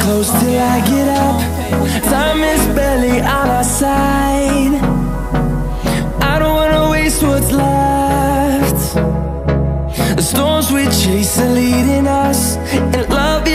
close till I get up. Time is barely on our side. I don't wanna waste what's left. The storms we chase are leading us, and love